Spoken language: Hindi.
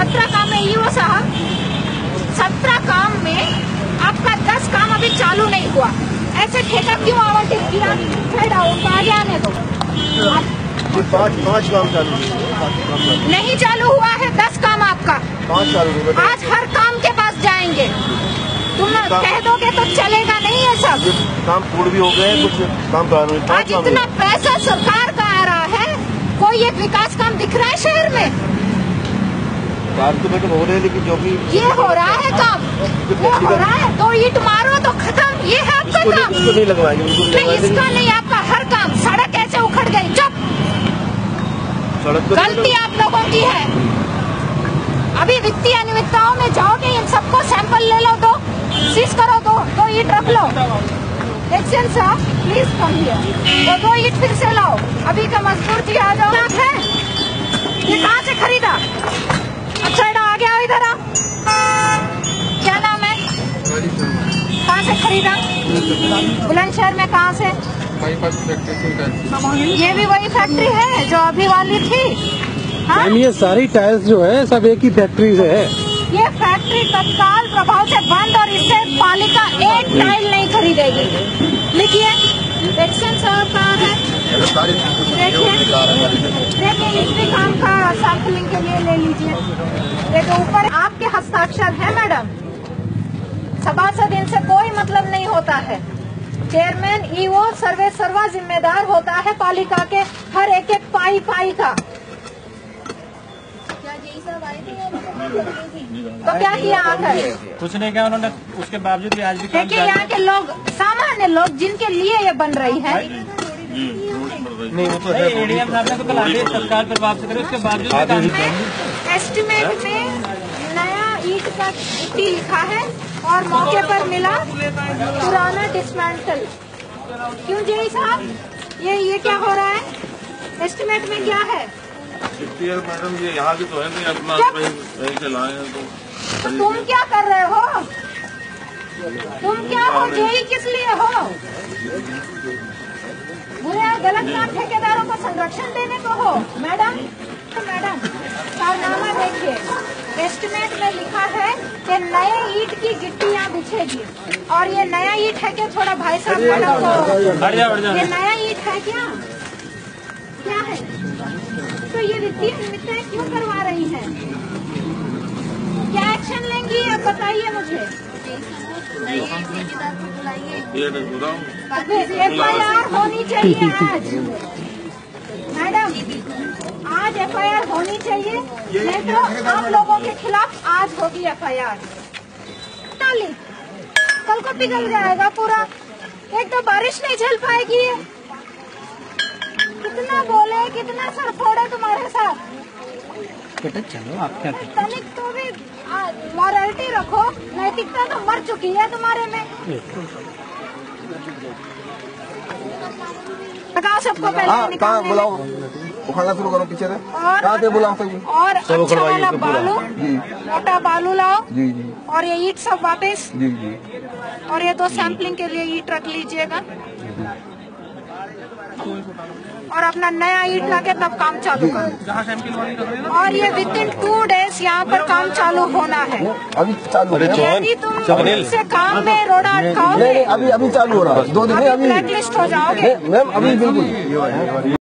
17 काम में ईओ साहब, 17 काम में आपका 10 काम अभी चालू नहीं हुआ। ऐसे ठेका क्यों आवंटित किया? उनको आगे आने दो। पाँच काम चालू नहीं चालू हुआ है, 10 काम आपका 5 चालू। आज हर काम के पास जाएंगे। तुम कह दोगे तो चलेगा नहीं है सब काम पूर्ण भी हो गए, कुछ काम प्रारंभिक। आज इतना पैसा सरकार का आ रहा है, कोई एक विकास काम दिख रहा है शहर में? काम तो बेटे हो रहे हैं, लेकिन जो भी ये हो रहा है काम, ये हो रहा है। तो ईंट मारो तो खत्म, ये है आपका काम। इसको नहीं लगवाएंगे, नहीं इसका नहीं, आपका हर काम। सड़क कैसे उखड़ गई? चुप, गलती आप लोगों की है। अभी वित्तीय अनियमितताओं में जाओगे, इन सबको सैंपल ले लो, दो सीज करो, दो ईंट रख लो। एक्शन साहब प्लीज कम हियर, तो 2 ईंट फिर से लाओ। अभी का मजदूर जी आ जाओ। है ये कहाँ से खरीदा? अच्छा आ गया, इधर आ। क्या नाम है? कहाँ से खरीदा? बुलंदशहर में। कहाँ से? ये भी वही फैक्ट्री है जो अभी वाली थी? हाँ? ये सारी टाइल्स जो है सब एक ही फैक्ट्री से है। ये फैक्ट्री तत्काल प्रभाव से बंद और इससे पालिका एक टाइल नहीं खरीदेगी। लिखिए एक्शन साहब कहाँ है? देखिए इसी काम का सैंपलिंग के लिए ले लीजिए। देखो ऊपर आपके हस्ताक्षर है मैडम। सभासद इनसे कोई मतलब नहीं होता है। चेयरमैन ईओ सर्वे सर्वा जिम्मेदार होता है पालिका के हर एक पाई का। तो क्या किया आकर? कुछ नहीं किया उन्होंने, उसके बावजूद भी आज भी देखिए यहाँ के लोग, सामान्य लोग जिनके लिए ये बन रही है। नहीं वो तो है। एडीएम साहब ने तो कल आदेश तत्काल प्रभाव से करे, उसके बावजूद एस्टिमेट में नया ईंट का गिट्टी लिखा है और मौके पर मिला पुराना डिसमेंटल। क्यों जी साहब, ये क्या हो रहा है? एस्टिमेट में क्या है? मैडम ये यहाँ की तो है नहीं, अपना वहीं से लाए हैं। तो तुम क्या कर रहे हो? तुम क्या हो? जेई किस लिए हो? बुरे गलत काम ठेकेदारों को संरक्षण देने को हो? मैडम कारनामा देखिए, एस्टिमेट में लिखा है कि नए ईंट की गिट्टियाँ बिछेगी। और ये नया ईंट है क्या? थोड़ा भाई साहब मैडम को, ये नया ईंट है क्या है? तो ये वित्तीय अनियमितताएं क्यों करवा रही हैं? क्या एक्शन लेंगी अब बताइए मुझे। FIR होनी चाहिए आज मैडम, आज FIR होनी चाहिए, नहीं तो आप लोगों के खिलाफ आज होगी FIR। ताली कल को पिघल जाएगा पूरा। एक तो बारिश नहीं झेल पाएगी। कितना बोले, कितना सर फोड़े तुम्हारे साथ। बेटा चलो आप क्या करते? तनिक तो भी मॉरलिटी रखो, नैतिकता तो मर चुकी है तुम्हारे में। लगाओ सबको पहले निकालने। बुलाओ, उखाड़ना शुरू करो पीछे से। कहाँ से बुलाओ सभी? और अच्छा वाला बालू, मोटा बालू लाओ। जी। और ये ईंट सब वापस। जी। और ये 2 सैंपलिंग के लिए ईंट रख लीजिएगा। और अपना नया ईंट लाके तब काम चालू करो। और ये विदिन 2 डेज यहाँ पर काम चालू होना है। अभी चालू। यदि तुम इससे काम में रोड़ा अटकाओगे, अभी चालू हो रहा है। 2 दिन में अभी ब्लैक लिस्ट हो जाओगे मैम, अभी बिल्कुल।